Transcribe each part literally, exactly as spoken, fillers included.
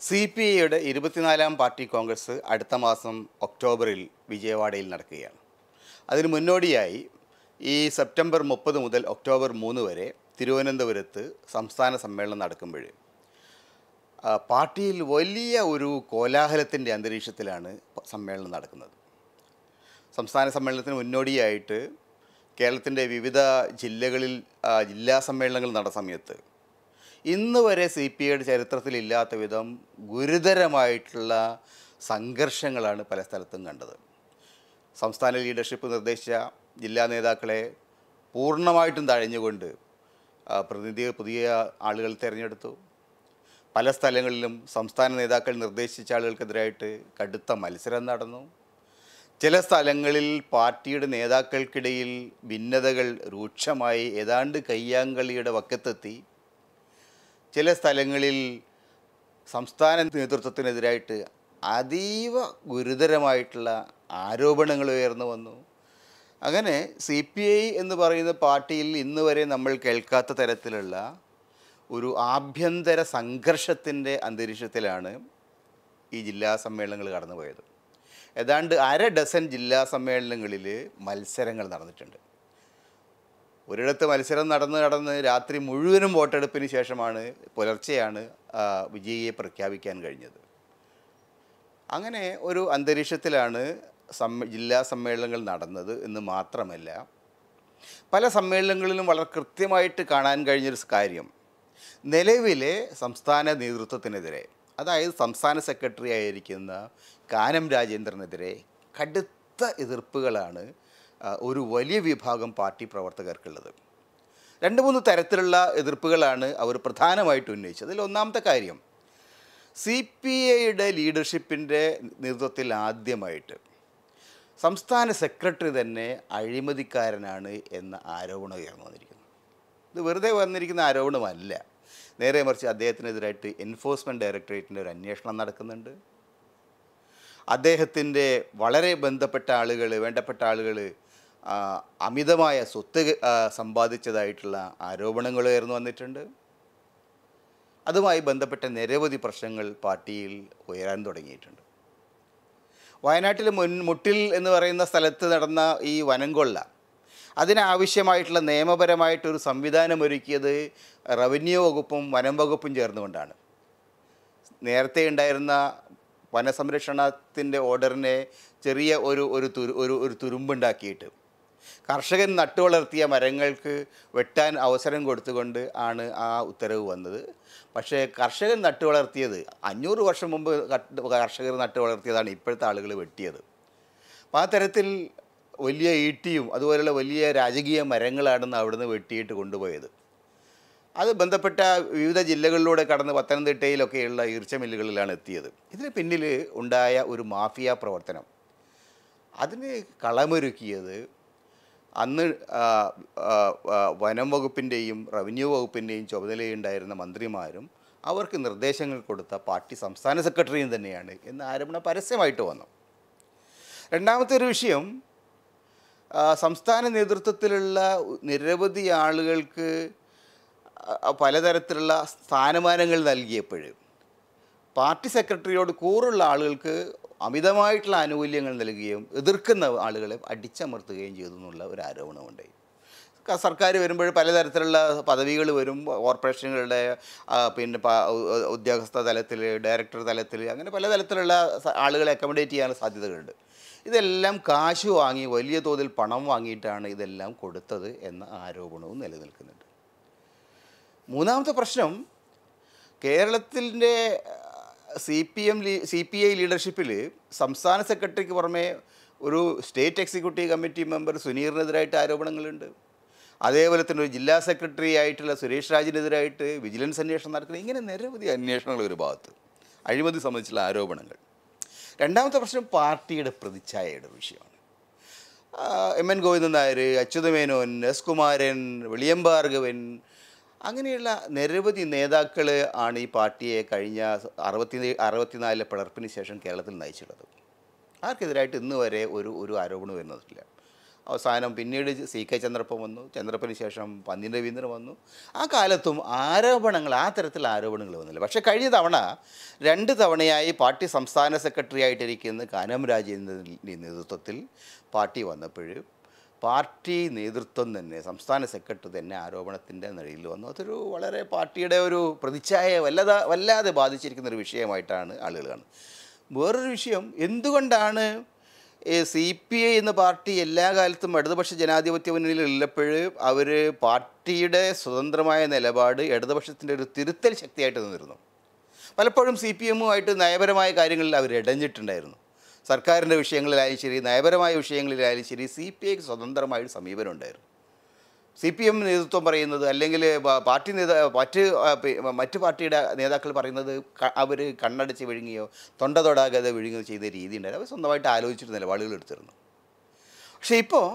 C P ഐയുടെ ഇരുപത്തിനാലാം party Congress അടുത്ത മാസം ഒക്ടോബറിൽ വിജയവാഡയിൽ നടക്കുകയാണ്. അതിന് മുന്നോടിയായി ഈ സെപ്റ്റംബർ മുപ്പത് മുതൽ ഒക്ടോബർ മൂന്ന് വരെ തിരുവനന്തപുരത്ത് സംസ്ഥാന സമ്മേളനം നടക്കുമ്പോൾ പാർട്ടിയിൽ വലിയ ഒരു കോലാഹലത്തിൻ്റെ അന്തരീക്ഷത്തിലാണ് സമ്മേളനം നടക്കുന്നത്. സംസ്ഥാന സമ്മേളനത്തിന് മുന്നോടിയായിട്ട് കേരളത്തിൻ്റെ വിവിധ ജില്ലകളിൽ ജില്ലാ സമ്മേളനങ്ങൾ നടന്ന സമയത്ത് ഇന്ന് വരെ സി പി ഐയുടെ ചരിത്രത്തിലില്ലാത്ത വിധം ഗുരുതരമായിട്ടുള്ള സംഘർഷങ്ങളാണ് പല സ്ഥലത്തും കണ്ടത്. സംസ്ഥാന ലീഡർഷിപ്പ് നിർദ്ദേശിച്ച ജില്ലാ നേതാക്കളെ പൂർണ്ണമായിട്ടും തഴഞ്ഞുകൊണ്ട് പ്രതിനിധി പുതിയ ആളുകൾ തിരഞ്ഞെടുത്തു. പല സ്ഥലങ്ങളിലും സംസ്ഥാന നേതാക്കൾ നിർദ്ദേശിച്ച ആളുകൾക്കെതിരായിട്ട് കടുത്ത മത്സരം നടന്നു. ചില സ്ഥലങ്ങളിൽ പാർട്ടിയുടെ നേതാക്കൾക്കിടയിൽ ഭിന്നതകൾ രൂക്ഷമായി ഏതാണ്ട് കയ്യാങ്കളിയുടെ വക്കത്തെത്തി. ചില സ്ഥലങ്ങളിൽ സംസ്ഥാന നേതൃത്വത്തിനെതിരായിട്ട് അതീവ ഗുരുതരമായിട്ടുള്ള ആരോപണങ്ങൾ ഉയർന്നു വന്നു. അങ്ങനെ സി പി ഐ എന്ന് പറയുന്ന പാർട്ടിയിൽ ഇന്ന് വരെ നമ്മൾ കേൾക്കാത്ത തരത്തിലുള്ള ഒരു ആഭ്യന്തര സംഘർഷത്തിൻ്റെ അന്തരീക്ഷത്തിലാണ് ഈ ജില്ലാ സമ്മേളനങ്ങൾ കടന്നുപോയത്. ഏതാണ്ട് അര ഡസൻ ജില്ലാ സമ്മേളനങ്ങളിൽ മത്സരങ്ങൾ നടന്നിട്ടുണ്ട്. ഒരിടത്ത് മത്സരം നടന്ന് നടന്ന് രാത്രി മുഴുവനും വോട്ടെടുപ്പിന് ശേഷമാണ് പുലർച്ചെയാണ് വിജയിയെ പ്രഖ്യാപിക്കാൻ കഴിഞ്ഞത്. അങ്ങനെ ഒരു അന്തരീക്ഷത്തിലാണ് സമ്മ ജില്ലാ സമ്മേളനങ്ങൾ നടന്നത് എന്ന് മാത്രമല്ല, പല സമ്മേളനങ്ങളിലും വളരെ കൃത്യമായിട്ട് കാണാൻ കഴിഞ്ഞൊരു കാര്യം, നിലവിലെ സംസ്ഥാന നേതൃത്വത്തിനെതിരെ, അതായത് സംസ്ഥാന സെക്രട്ടറി ആയിരിക്കുന്ന കാനം രാജേന്ദ്രനെതിരെ കടുത്ത എതിർപ്പുകളാണ് ഒരു വലിയ വിഭാഗം പാർട്ടി പ്രവർത്തകർക്കുള്ളത്. രണ്ട് മൂന്ന് തരത്തിലുള്ള എതിർപ്പുകളാണ് അവർ പ്രധാനമായിട്ട് ഉന്നയിച്ചത്. അതിൽ ഒന്നാമത്തെ കാര്യം, സി പി ഐയുടെ ലീഡർഷിപ്പിൻ്റെ നേതൃത്വത്തിൽ ആദ്യമായിട്ട് സംസ്ഥാന സെക്രട്ടറി തന്നെ അഴിമതിക്കാരനാണ് എന്ന ആരോപണം ഉയർന്നു വന്നിരിക്കുന്നു. ഇത് വെറുതെ വന്നിരിക്കുന്ന ആരോപണമല്ല, നേരെ മറിച്ച് അദ്ദേഹത്തിനെതിരായിട്ട് എൻഫോഴ്സ്മെൻറ്റ് ഡയറക്ടറേറ്റിൻ്റെ ഒരു അന്വേഷണം നടക്കുന്നുണ്ട്. അദ്ദേഹത്തിൻ്റെ വളരെ ബന്ധപ്പെട്ട ആളുകൾ, വേണ്ടപ്പെട്ട ആളുകൾ അമിതമായ സ്വത്ത് സമ്പാദിച്ചതായിട്ടുള്ള ആരോപണങ്ങൾ ഉയർന്നു വന്നിട്ടുണ്ട്. അതുമായി ബന്ധപ്പെട്ട നിരവധി പ്രശ്നങ്ങൾ പാർട്ടിയിൽ ഉയരാൻ തുടങ്ങിയിട്ടുണ്ട്. വയനാട്ടിൽ മുൻ മുട്ടിൽ എന്ന് പറയുന്ന സ്ഥലത്ത് നടന്ന ഈ വനംകൊള്ള, അതിനാവശ്യമായിട്ടുള്ള നിയമപരമായിട്ടൊരു സംവിധാനം ഒരുക്കിയത് റവന്യൂ വകുപ്പും വനം വകുപ്പും ചേർന്നുകൊണ്ടാണ്. നേരത്തെ ഉണ്ടായിരുന്ന വനസംരക്ഷണത്തിൻ്റെ ഓർഡറിനെ ചെറിയ ഒരു ഒരു തുരു ഒരു ഒരു തുരുമ്പുണ്ടാക്കിയിട്ട് കർഷകൻ നട്ടുവളർത്തിയ മരങ്ങൾക്ക് വെട്ടാൻ അവസരം കൊടുത്തുകൊണ്ട് ആണ് ആ ഉത്തരവ് വന്നത്. പക്ഷേ കർഷകൻ നട്ടുവളർത്തിയത് അഞ്ഞൂറ് വർഷം മുമ്പ് കർഷകർ നട്ടുവളർത്തിയതാണ് ഇപ്പോഴത്തെ ആളുകൾ വെട്ടിയത്. അപ്പോൾ ആ തരത്തിൽ വലിയ ഈട്ടിയും അതുപോലെയുള്ള വലിയ രാജകീയ മരങ്ങളാണെന്ന് അവിടുന്ന് വെട്ടിയിട്ട് കൊണ്ടുപോയത്. അത് ബന്ധപ്പെട്ട വിവിധ ജില്ലകളിലൂടെ കടന്ന് പത്തനംതിട്ടയിലൊക്കെയുള്ള ഈർച്ചമില്ലുകളിലാണ് എത്തിയത്. ഇതിന് പിന്നിൽ ഉണ്ടായ ഒരു മാഫിയ പ്രവർത്തനം, അതിന് കളമൊരുക്കിയത് അന്ന് വനം വകുപ്പിൻ്റെയും റവന്യൂ വകുപ്പിൻ്റെയും ചുമതലയുണ്ടായിരുന്ന മന്ത്രിമാരും അവർക്ക് നിർദ്ദേശങ്ങൾ കൊടുത്ത പാർട്ടി സംസ്ഥാന സെക്രട്ടറിയും തന്നെയാണ് എന്ന ആരോപണം പരസ്യമായിട്ട് വന്നു. രണ്ടാമത്തെ ഒരു വിഷയം, സംസ്ഥാന നേതൃത്വത്തിലുള്ള നിരവധി ആളുകൾക്ക് പലതരത്തിലുള്ള സ്ഥാനമാനങ്ങൾ നൽകിയപ്പോൾ പാർട്ടി സെക്രട്ടറിയോട് കൂറുള്ള ആളുകൾക്ക് അമിതമായിട്ടുള്ള ആനുകൂല്യങ്ങൾ നൽകുകയും എതിർക്കുന്ന ആളുകളെ അടിച്ചമർത്തുകയും ചെയ്തു എന്നുള്ള ഒരു ആരോപണമുണ്ടായി. സർക്കാർ വരുമ്പോൾ പലതരത്തിലുള്ള പദവികൾ വരും, കോർപ്പറേഷനുകളുടെ പിന്നെ ഉദ്യോഗസ്ഥ തലത്തിൽ, ഡയറക്ടർ തലത്തിൽ, അങ്ങനെ പലതരത്തിലുള്ള ആളുകളെ അക്കോമഡേറ്റ് ചെയ്യാനുള്ള സാധ്യതകളുണ്ട്. ഇതെല്ലാം കാശ് വാങ്ങി വലിയ തോതിൽ പണം വാങ്ങിയിട്ടാണ് ഇതെല്ലാം കൊടുത്തത് എന്ന ആരോപണവും നിലനിൽക്കുന്നുണ്ട്. മൂന്നാമത്തെ പ്രശ്നം, കേരളത്തിൻ്റെ സി പി എം ലീ സി പി ഐ ലീഡർഷിപ്പിൽ സംസ്ഥാന സെക്രട്ടറിക്ക് പുറമെ ഒരു സ്റ്റേറ്റ് എക്സിക്യൂട്ടീവ് കമ്മിറ്റി മെമ്പർ സുനീറിനെതിരായിട്ട് ആരോപണങ്ങളുണ്ട്. അതേപോലെ തന്നെ ഒരു ജില്ലാ സെക്രട്ടറി ആയിട്ടുള്ള സുരേഷ് രാജിനെതിരായിട്ട് വിജിലൻസ് അന്വേഷണം നടക്കുന്നത്. ഇങ്ങനെ നിരവധി അന്വേഷണങ്ങൾ ഒരു ഭാഗത്ത്, അഴിമതി സംബന്ധിച്ചുള്ള ആരോപണങ്ങൾ. രണ്ടാമത്തെ പ്രശ്നം പാർട്ടിയുടെ പ്രതിച്ഛായയുടെ വിഷയമാണ്. M N Govindan Nair, Achutha Menon, S Kumaran, Veliyam Bhargavan, അങ്ങനെയുള്ള നിരവധി നേതാക്കൾ ആണ് ഈ പാർട്ടിയെ കഴിഞ്ഞ അറുപത്തി അറുപത്തിനാലിലെ പിളർപ്പിന് ശേഷം കേരളത്തിൽ നയിച്ചിട്ടുള്ളത്. ആർക്കെതിരായിട്ട് ഇന്ന് വരെ ഒരു ഒരു ആരോപണം വരുന്നില്ല. അവസാനം പിന്നീട് സി കെ ചന്ദ്രപ്പൻ വന്നു, ചന്ദ്രപ്പന് ശേഷം പന്ന്യൻ രവീന്ദ്രൻ വന്നു. ആ കാലത്തും ആരോപണങ്ങൾ ആ തരത്തിലുള്ള ആരോപണങ്ങൾ വന്നില്ല. പക്ഷേ കഴിഞ്ഞ തവണ രണ്ട് തവണയായി പാർട്ടി സംസ്ഥാന സെക്രട്ടറി ആയിട്ടിരിക്കുന്ന കാനം രാജേന്ദ്രൻ്റെ നേതൃത്വത്തിൽ പാർട്ടി വന്നപ്പോൾ പാർട്ടി നേതൃത്വം തന്നെ, സംസ്ഥാന സെക്രട്ടറി തന്നെ ആരോപണത്തിൻ്റെ നിഴലിൽ വന്നു. അതൊരു വളരെ പാർട്ടിയുടെ ഒരു പ്രതിച്ഛായ വല്ലാതെ വല്ലാതെ ബാധിച്ചിരിക്കുന്ന ഒരു വിഷയമായിട്ടാണ് ആളുകൾ കാണുന്നത്. വേറൊരു വിഷയം, എന്തുകൊണ്ടാണ് സി പി ഐ എന്ന പാർട്ടി എല്ലാ കാലത്തും ഇടതുപക്ഷ ജനാധിപത്യ മുന്നണിയിൽ ഉള്ളപ്പോൾ അവർ പാർട്ടിയുടെ സ്വതന്ത്രമായ നിലപാട് ഇടതുപക്ഷത്തിൻ്റെ ഒരു തിരുത്തൽ ശക്തിയായിട്ട് നിന്നിരുന്നു. പലപ്പോഴും സി പി എമ്മുമായിട്ട് നയപരമായ കാര്യങ്ങളിൽ അവർ ഇടഞ്ഞിട്ടുണ്ടായിരുന്നു. സർക്കാരിൻ്റെ വിഷയങ്ങളിലായാലും ശരി, നയപരമായ വിഷയങ്ങളിലായാലും ശരി, സി പി ഐക്ക് സ്വതന്ത്രമായൊരു സമീപനം ഉണ്ടായിരുന്നു. സി പി എം നേതൃത്വം പറയുന്നത്, അല്ലെങ്കിൽ പാർട്ടി നേതാ മറ്റ് മറ്റ് പാർട്ടിയുടെ നേതാക്കൾ പറയുന്നത് അവർ കണ്ണടച്ച് വിഴുങ്ങിയോ തൊണ്ട തൊടാകാതെ വിഴുങ്ങുകയോ ചെയ്ത രീതി ഉണ്ടായിരുന്നു. അവർ സ്വന്തമായിട്ട് ആലോചിച്ചിട്ട് നിലപാടുകൾ എടുത്തിരുന്നു. പക്ഷേ ഇപ്പോൾ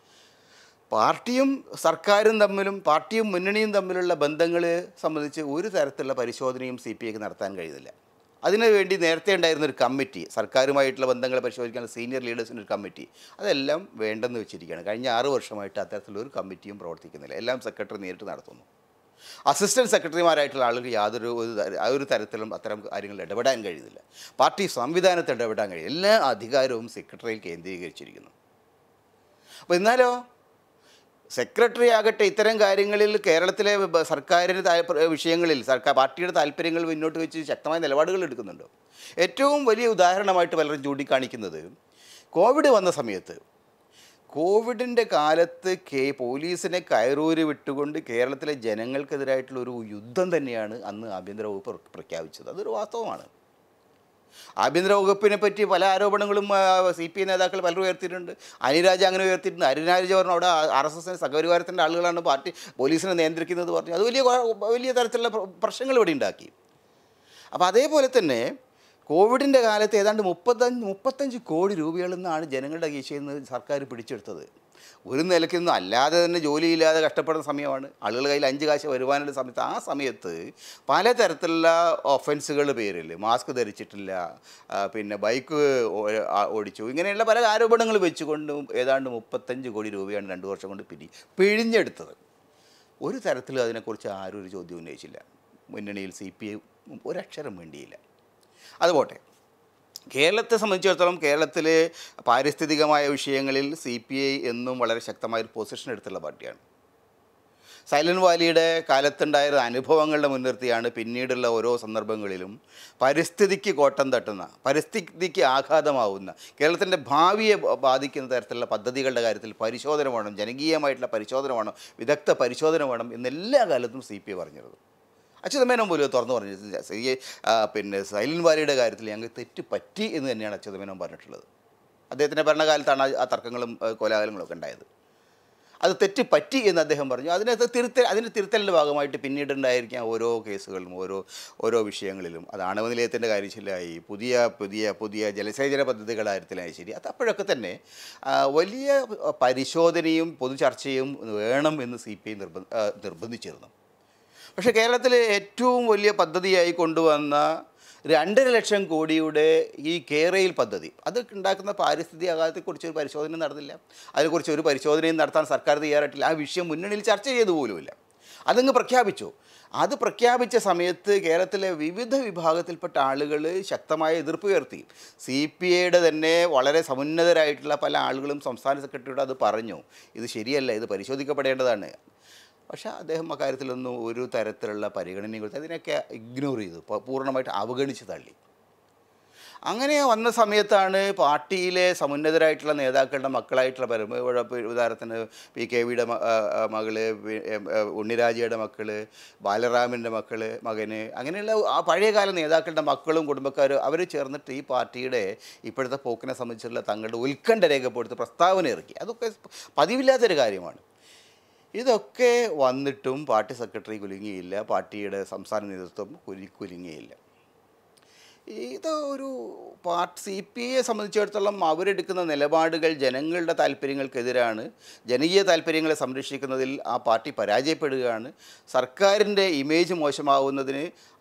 പാർട്ടിയും സർക്കാരും തമ്മിലും പാർട്ടിയും മുന്നണിയും തമ്മിലുള്ള ബന്ധങ്ങൾ സംബന്ധിച്ച് ഒരു തരത്തിലുള്ള പരിശോധനയും സി പി ഐക്ക് നടത്താൻ കഴിയുന്നില്ല. അതിനുവേണ്ടി നേരത്തെ ഉണ്ടായിരുന്നൊരു കമ്മിറ്റി, സർക്കാരുമായിട്ടുള്ള ബന്ധങ്ങൾ പരിശോധിക്കാൻ സീനിയർ ലീഡേഴ്സിൻ്റെ ഒരു കമ്മിറ്റി, അതെല്ലാം വേണ്ടെന്ന് വെച്ചിരിക്കുകയാണ്. കഴിഞ്ഞ ആറ് വർഷമായിട്ട് അത്തരത്തിലൊരു കമ്മിറ്റിയും പ്രവർത്തിക്കുന്നില്ല. എല്ലാം സെക്രട്ടറി നേരിട്ട് നടത്തുന്നു. അസിസ്റ്റൻറ്റ് സെക്രട്ടറിമാരായിട്ടുള്ള ആളുകൾ യാതൊരു ഒരു തരത്തിലും അത്തരം കാര്യങ്ങളിൽ ഇടപെടാൻ കഴിയുന്നില്ല. പാർട്ടി സംവിധാനത്തിൽ ഇടപെടാൻ കഴിയും. എല്ലാ അധികാരവും സെക്രട്ടറിയിൽ കേന്ദ്രീകരിച്ചിരിക്കുന്നു. അപ്പോൾ എന്നാലോ സെക്രട്ടറി ആകട്ടെ ഇത്തരം കാര്യങ്ങളിൽ കേരളത്തിലെ സർക്കാരിൻ്റെ താല്പര്യ വിഷയങ്ങളിൽ സർക്കാർ പാർട്ടിയുടെ താല്പര്യങ്ങൾ മുന്നോട്ട് വെച്ച് ശക്തമായ നിലപാടുകൾ എടുക്കുന്നുണ്ട്. ഏറ്റവും വലിയ ഉദാഹരണമായിട്ട് പലരും ചൂണ്ടിക്കാണിക്കുന്നത്, കോവിഡ് വന്ന സമയത്ത് കോവിഡിൻ്റെ കാലത്ത് കെ പോലീസിനെ കയറൂരി വിട്ടുകൊണ്ട് കേരളത്തിലെ ജനങ്ങൾക്കെതിരായിട്ടുള്ളൊരു യുദ്ധം തന്നെയാണ് അന്ന് ആഭ്യന്തര വകുപ്പ് പ്രഖ്യാപിച്ചത്. അതൊരു വാസ്തവമാണ്. ആഭ്യന്തര വകുപ്പിനെ പറ്റി പല ആരോപണങ്ങളും സി പി ഐ നേതാക്കൾ പലരും ഉയർത്തിയിട്ടുണ്ട്. അനിരാജ അങ്ങനെ ഉയർത്തിയിട്ടുണ്ട്. അനിരാജ പറഞ്ഞു അവിടെ ആർ എസ് എസിൻ്റെ സഹപരിവാരത്തിൻ്റെ ആളുകളാണ് പാർട്ടി പോലീസിനെ നിയന്ത്രിക്കുന്നത് പറഞ്ഞു. അത് വലിയ വലിയ തരത്തിലുള്ള പ്രശ്നങ്ങൾ ഇവിടെ ഉണ്ടാക്കി. അപ്പോൾ അതേപോലെ തന്നെ കോവിഡിൻ്റെ കാലത്ത് ഏതാണ്ട് മുപ്പത്തഞ്ച് മുപ്പത്തഞ്ച് കോടി രൂപകളിൽ നിന്നാണ് ജനങ്ങളുടെ കീശയിൽ നിന്ന് സർക്കാർ പിടിച്ചെടുത്തത്. ഒരു നിലയ്ക്കൊന്നും അല്ലാതെ തന്നെ ജോലിയില്ലാതെ കഷ്ടപ്പെടുന്ന സമയമാണ്. ആളുകളുടെ കയ്യിൽ അഞ്ച് കാശ് വരുവാനുള്ള സമയത്ത് ആ സമയത്ത് പലതരത്തിലുള്ള ഒഫൻസുകളുടെ പേരിൽ മാസ്ക് ധരിച്ചിട്ടില്ല, പിന്നെ ബൈക്ക് ഓടിച്ചു, ഇങ്ങനെയുള്ള പല ആരോപണങ്ങൾ വെച്ചുകൊണ്ടും ഏതാണ്ട് മുപ്പത്തഞ്ച് കോടി രൂപയാണ് രണ്ട് വർഷം കൊണ്ട് പിരി പിഴിഞ്ഞെടുത്തത്. ഒരു തരത്തിലും അതിനെക്കുറിച്ച് ആരും ഒരു ചോദ്യം ഉന്നയിച്ചില്ല. മുന്നണിയിൽ സി പി ഐ ഒരക്ഷരം വേണ്ടിയില്ല. അതുപോട്ടെ, കേരളത്തെ സംബന്ധിച്ചിടത്തോളം കേരളത്തിലെ പാരിസ്ഥിതികമായ വിഷയങ്ങളിൽ സി പി ഐ എന്നും വളരെ ശക്തമായൊരു പൊസിഷൻ എടുത്തുള്ള പാർട്ടിയാണ്. സൈലൻറ്റ് വാലിയുടെ കാലത്തുണ്ടായ അനുഭവങ്ങളുടെ മുൻനിർത്തിയാണ് പിന്നീടുള്ള ഓരോ സന്ദർഭങ്ങളിലും പരിസ്ഥിതിക്ക് കോട്ടം തട്ടുന്ന, പരിസ്ഥിതിക്ക് ആഘാതമാവുന്ന, കേരളത്തിൻ്റെ ഭാവിയെ ബാധിക്കുന്ന തരത്തിലുള്ള പദ്ധതികളുടെ കാര്യത്തിൽ പരിശോധന വേണം, ജനകീയമായിട്ടുള്ള പരിശോധന വേണം, വിദഗ്ധ പരിശോധന വേണം എന്നെല്ലാ കാലത്തും സി പി ഐ പറഞ്ഞിരുന്നു. അച്യുതമേനോൻ പോലും തുറന്നു പറഞ്ഞിരുന്നു. സി പിന്നെ സൈലൻറ്റ് വാലിയുടെ കാര്യത്തിൽ ഞങ്ങൾക്ക് തെറ്റ് പറ്റി എന്ന് തന്നെയാണ് അച്യുതമേനോൻ പറഞ്ഞിട്ടുള്ളത്. അദ്ദേഹത്തിൻ്റെ ഭരണകാലത്താണ് ആ തർക്കങ്ങളും കോലാഹലങ്ങളൊക്കെ ഉണ്ടായത്. അത് തെറ്റ് പറ്റി എന്ന് അദ്ദേഹം പറഞ്ഞു. അതിനകത്ത് തിരുത്തൽ അതിൻ്റെ തിരുത്തലിൻ്റെ ഭാഗമായിട്ട് പിന്നീട് ഉണ്ടായിരിക്കാം ഓരോ കേസുകളിലും ഓരോ ഓരോ വിഷയങ്ങളിലും. അത് ആണവ നിലയത്തിൻ്റെ കാര്യത്തിലായി, പുതിയ പുതിയ പുതിയ ജലസേചന പദ്ധതികളുടെ കാര്യത്തിലായി ശരി, അത് അപ്പോഴൊക്കെ തന്നെ വലിയ പരിശോധനയും പൊതുചർച്ചയും വേണം എന്ന് സി പി ഐ നിർബന്ധ നിർബന്ധിച്ചിരുന്നു. പക്ഷേ കേരളത്തിലെ ഏറ്റവും വലിയ പദ്ധതിയായി കൊണ്ടുവന്ന രണ്ടര ലക്ഷം കോടിയുടെ ഈ കേരയിൽ പദ്ധതി, അത് ഉണ്ടാക്കുന്ന പാരിസ്ഥിതിക ആഘാതത്തെക്കുറിച്ച് ഒരു പരിശോധന നടന്നില്ല. അതിനെക്കുറിച്ച് ഒരു പരിശോധനയും നടത്താൻ സർക്കാർ തയ്യാറായിട്ടില്ല. ആ വിഷയം മുന്നണിയിൽ ചർച്ച ചെയ്തു പോലുമില്ല. അതങ്ങ് പ്രഖ്യാപിച്ചു. അത് പ്രഖ്യാപിച്ച സമയത്ത് കേരളത്തിലെ വിവിധ വിഭാഗത്തിൽപ്പെട്ട ആളുകൾ ശക്തമായ എതിർപ്പ് ഉയർത്തി. സി പി ഐയുടെ തന്നെ വളരെ സമുന്നതരായിട്ടുള്ള പല ആളുകളും സംസ്ഥാന സെക്രട്ടറിയോട് അത് പറഞ്ഞു, ഇത് ശരിയല്ല, ഇത് പരിശോധിക്കപ്പെടേണ്ടതാണ്. പക്ഷേ അദ്ദേഹം അക്കാര്യത്തിലൊന്നും ഒരു തരത്തിലുള്ള പരിഗണനയും കൊടുത്ത് അതിനൊക്കെ ഇഗ്നോർ ചെയ്തു, പൂർണ്ണമായിട്ട് അവഗണിച്ച് തള്ളി. അങ്ങനെ വന്ന സമയത്താണ് പാർട്ടിയിലെ സമുന്നതരായിട്ടുള്ള നേതാക്കളുടെ മക്കളായിട്ടുള്ള പരമ ഉദാഹരണത്തിന് പി കെ വിയുടെ മകള്, ഉണ്ണിരാജയുടെ മക്കൾ, ബാലറാമിൻ്റെ മക്കൾ മകന്, അങ്ങനെയുള്ള ആ പഴയകാല നേതാക്കളുടെ മക്കളും കുടുംബക്കാരും അവർ ചേർന്നിട്ട് ഈ പാർട്ടിയുടെ ഇപ്പോഴത്തെ പോക്കിനെ സംബന്ധിച്ചുള്ള തങ്ങളുടെ ഉത്കണ്ഠ രേഖപ്പെടുത്തി പ്രസ്താവന ഇറക്കി. അതൊക്കെ പതിവില്ലാത്തൊരു കാര്യമാണ്. ഇതൊക്കെ വന്നിട്ടും പാർട്ടി സെക്രട്ടറി കുലുങ്ങിയില്ല, പാർട്ടിയുടെ സംസ്ഥാന നേതൃത്വം കുലി കുലുങ്ങിയില്ല. ഇത് ഒരു പാർട്ടി സി പി ഐയെ സംബന്ധിച്ചിടത്തോളം അവരെടുക്കുന്ന നിലപാടുകൾ ജനങ്ങളുടെ താല്പര്യങ്ങൾക്കെതിരാണ്, ജനകീയ താല്പര്യങ്ങളെ സംരക്ഷിക്കുന്നതിൽ ആ പാർട്ടി പരാജയപ്പെടുകയാണ്. സർക്കാരിൻ്റെ ഇമേജ് മോശമാവുന്നതിന്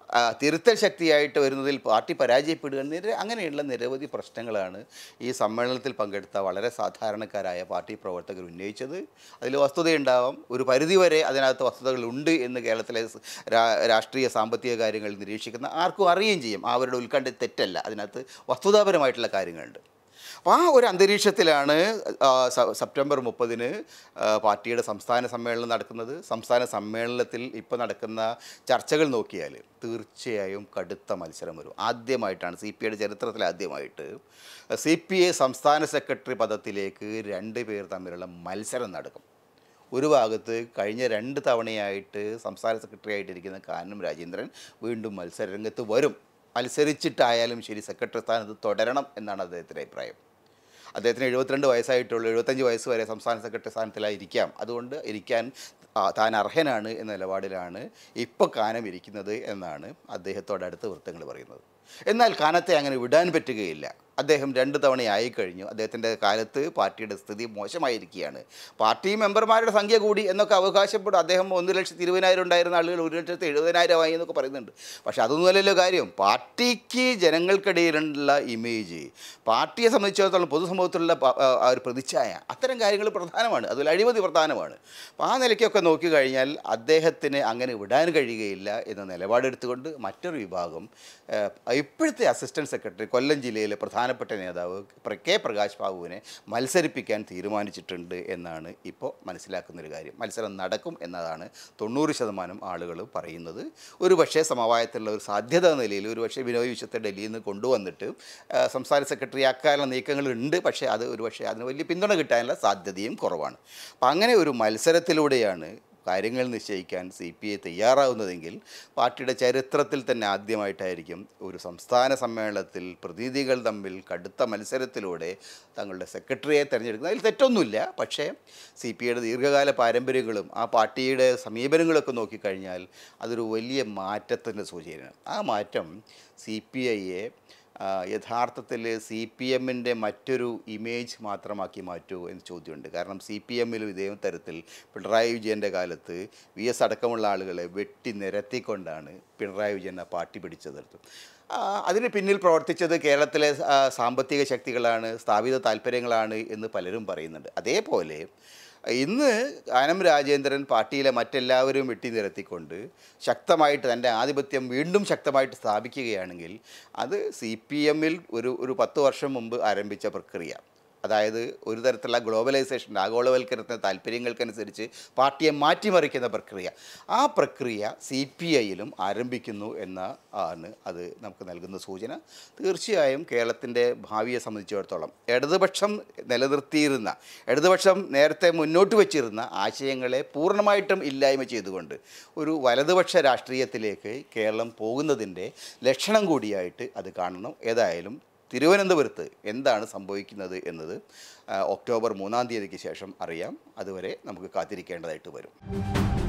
തിരുത്തൽ ശക്തിയായിട്ട് വരുന്നതിൽ പാർട്ടി പരാജയപ്പെടുക നിര അങ്ങനെയുള്ള നിരവധി പ്രശ്നങ്ങളാണ് ഈ സമ്മേളനത്തിൽ പങ്കെടുത്ത വളരെ സാധാരണക്കാരായ പാർട്ടി പ്രവർത്തകർ ഉന്നയിച്ചത്. അതിൽ വസ്തുതയുണ്ടാവാം, ഒരു പരിധിവരെ അതിനകത്ത് വസ്തുതകളുണ്ട് എന്ന് കേരളത്തിലെ രാഷ്ട്രീയ സാമ്പത്തിക കാര്യങ്ങൾ നിരീക്ഷിക്കുന്ന ആർക്കും അറിയുകയും ചെയ്യും. അവരുടെ ഉത്കണ്ഠ തെറ്റല്ല, അതിനകത്ത് വസ്തുതാപരമായിട്ടുള്ള കാര്യങ്ങളുണ്ട്. അപ്പോൾ ആ ഒരു അന്തരീക്ഷത്തിലാണ് സെപ്റ്റംബർ മുപ്പതിന് പാർട്ടിയുടെ സംസ്ഥാന സമ്മേളനം നടക്കുന്നത്. സംസ്ഥാന സമ്മേളനത്തിൽ ഇപ്പോൾ നടക്കുന്ന ചർച്ചകൾ നോക്കിയാൽ തീർച്ചയായും കടുത്ത മത്സരം വരും. ആദ്യമായിട്ടാണ് സി പി ഐയുടെ ചരിത്രത്തിൽ ആദ്യമായിട്ട് സി പി ഐ സംസ്ഥാന സെക്രട്ടറി പദത്തിലേക്ക് രണ്ട് പേർ തമ്മിലുള്ള മത്സരം നടക്കും. ഒരു ഭാഗത്ത് കഴിഞ്ഞ രണ്ട് തവണയായിട്ട് സംസ്ഥാന സെക്രട്ടറി ആയിട്ടിരിക്കുന്ന കാനം രാജേന്ദ്രൻ വീണ്ടും മത്സരരംഗത്ത് വരും. മത്സരിച്ചിട്ടായാലും ശരി സെക്രട്ടറി സ്ഥാനത്ത് തുടരണം എന്നാണ് അദ്ദേഹത്തിൻ്റെ അഭിപ്രായം. അദ്ദേഹത്തിന് എഴുപത്തിരണ്ട് വയസ്സായിട്ടുള്ളൂ, എഴുപത്തഞ്ച് വയസ്സ് വരെ സംസ്ഥാന സെക്രട്ടറി സ്ഥാനത്തിലായിരിക്കാം. അതുകൊണ്ട് ഇരിക്കാൻ താൻ അർഹനാണ് എന്ന നിലപാടിലാണ് ഇപ്പോൾ കാനം ഇരിക്കുന്നത് എന്നാണ് അദ്ദേഹത്തോടടുത്ത വൃത്തങ്ങൾ പറയുന്നത്. എന്നാൽ കാനത്തെ അങ്ങനെ വിടാൻ പറ്റുകയില്ല. അദ്ദേഹം രണ്ട് തവണയായി കഴിഞ്ഞു. അദ്ദേഹത്തിൻ്റെ കാലത്ത് പാർട്ടിയുടെ സ്ഥിതി മോശമായിരിക്കുകയാണ്. പാർട്ടി മെമ്പർമാരുടെ സംഖ്യ കൂടി എന്നൊക്കെ അവകാശപ്പെടും. അദ്ദേഹം ഒന്ന് ലക്ഷത്തി ഇരുപതിനായിരം ഉണ്ടായിരുന്ന ആളുകൾ ഒരു ലക്ഷത്തി എഴുപതിനായിരമായി എന്നൊക്കെ പറയുന്നുണ്ട്. പക്ഷേ അതൊന്നുമല്ലല്ലോ കാര്യം. പാർട്ടിക്ക് ജനങ്ങൾക്കിടയിലുള്ള ഇമേജ്, പാർട്ടിയെ സംബന്ധിച്ചിടത്തോളം പൊതുസമൂഹത്തിലുള്ള ഒരു പ്രതിച്ഛായ, അത്തരം കാര്യങ്ങൾ പ്രധാനമാണ്. അതുപോലെ അഴിമതി പ്രധാനമാണ്. അപ്പോൾ ആ നിലയ്ക്കൊക്കെ നോക്കിക്കഴിഞ്ഞാൽ അദ്ദേഹത്തിന് അങ്ങനെ വിടാൻ കഴിയുകയില്ല എന്ന നിലപാടെടുത്തുകൊണ്ട് മറ്റൊരു വിഭാഗം ഇപ്പോഴത്തെ അസിസ്റ്റൻറ്റ് സെക്രട്ടറി കൊല്ലം ജില്ലയിലെ പ്രധാനപ്പെട്ട നേതാവ് കെ പ്രകാശ് ബാബുവിനെ മത്സരിപ്പിക്കാൻ തീരുമാനിച്ചിട്ടുണ്ട് എന്നാണ് ഇപ്പോൾ മനസ്സിലാക്കുന്നൊരു കാര്യം. മത്സരം നടക്കും എന്നതാണ് തൊണ്ണൂറ് ശതമാനം ആളുകൾ പറയുന്നത്. ഒരു പക്ഷേ സമവായത്തിലുള്ള ഒരു സാധ്യത നിലയിൽ ഒരു പക്ഷേ ബിനോയ് വിശ്വത്തെ ഡൽഹിയിൽ നിന്ന് കൊണ്ടുവന്നിട്ട് സംസ്ഥാന സെക്രട്ടറി ആക്കാനുള്ള നീക്കങ്ങളുണ്ട്. പക്ഷേ അത് ഒരു പക്ഷേ അതിന് വലിയ പിന്തുണ കിട്ടാനുള്ള സാധ്യതയും കുറവാണ്. അപ്പം അങ്ങനെ ഒരു മത്സരത്തിലൂടെയാണ് കാര്യങ്ങൾ നിശ്ചയിക്കാൻ സി പി ഐ തയ്യാറാവുന്നതെങ്കിൽ പാർട്ടിയുടെ ചരിത്രത്തിൽ തന്നെ ആദ്യമായിട്ടായിരിക്കും ഒരു സംസ്ഥാന സമ്മേളനത്തിൽ പ്രതിനിധികൾ തമ്മിൽ കടുത്ത മത്സരത്തിലൂടെ തങ്ങളുടെ സെക്രട്ടറിയെ തിരഞ്ഞെടുക്കുന്നത്. അതിൽ തെറ്റൊന്നുമില്ല. പക്ഷേ സി പി ഐയുടെ ദീർഘകാല പാരമ്പര്യങ്ങളും ആ പാർട്ടിയുടെ സമീപനങ്ങളൊക്കെ നോക്കിക്കഴിഞ്ഞാൽ അതൊരു വലിയ മാറ്റത്തിൻ്റെ സൂചനയാണ്. ആ മാറ്റം സി പി ഐയെ യഥാർത്ഥത്തിൽ സി പി എമ്മിൻ്റെ മറ്റൊരു ഇമേജ് മാത്രമാക്കി മാറ്റുമോ എന്ന് ചോദ്യമുണ്ട്. കാരണം സി പി എമ്മിലും ഇതേ തരത്തിൽ പിണറായി വിജയൻ്റെ കാലത്ത് വി എസ് അടക്കമുള്ള ആളുകളെ വെട്ടി നിരത്തിക്കൊണ്ടാണ് പിണറായി വിജയൻ ആ പാർട്ടി പിടിച്ചെടുത്തത്. അതിന് പിന്നിൽ പ്രവർത്തിച്ചത് കേരളത്തിലെ സാമ്പത്തിക ശക്തികളാണ്, സ്ഥാപിത താല്പര്യങ്ങളാണ് എന്ന് പലരും പറയുന്നുണ്ട്. അതേപോലെ ഇന്ന് കാനം രാജേന്ദ്രൻ പാർട്ടിയിലെ മറ്റെല്ലാവരും വെട്ടി നിരത്തിക്കൊണ്ട് ശക്തമായിട്ട് തൻ്റെ ആധിപത്യം വീണ്ടും ശക്തമായിട്ട് സ്ഥാപിക്കുകയാണെങ്കിൽ അത് സി പി എമ്മിൽ ഒരു ഒരു പത്ത് വർഷം മുമ്പ് ആരംഭിച്ച പ്രക്രിയ, അതായത് ഒരു തരത്തിലുള്ള ഗ്ലോബലൈസേഷൻ, ആഗോളവൽക്കരണത്തിൻ്റെ താല്പര്യങ്ങൾക്കനുസരിച്ച് പാർട്ടിയെ മാറ്റിമറിക്കുന്ന പ്രക്രിയ, ആ പ്രക്രിയ സി പി ഐയിലും ആരംഭിക്കുന്നു എന്ന ആണ് അത് നമുക്ക് നൽകുന്ന സൂചന. തീർച്ചയായും കേരളത്തിൻ്റെ ഭാവിയെ സംബന്ധിച്ചിടത്തോളം ഇടതുപക്ഷം നിലനിർത്തിയിരുന്ന, ഇടതുപക്ഷം നേരത്തെ മുന്നോട്ട് വച്ചിരുന്ന ആശയങ്ങളെ പൂർണ്ണമായിട്ടും ഇല്ലായ്മ ചെയ്തുകൊണ്ട് ഒരു വലതുപക്ഷ രാഷ്ട്രീയത്തിലേക്ക് കേരളം പോകുന്നതിൻ്റെ ലക്ഷണം കൂടിയായിട്ട് അത് കാണണം. ഏതായാലും തിരുവനന്തപുരത്ത് എന്താണ് സംഭവിക്കുന്നത് എന്നത് ഒക്ടോബർ മൂന്നാം തീയതിക്ക് ശേഷം അറിയാം. അതുവരെ നമുക്ക് കാത്തിരിക്കേണ്ടതായിട്ട് വരും.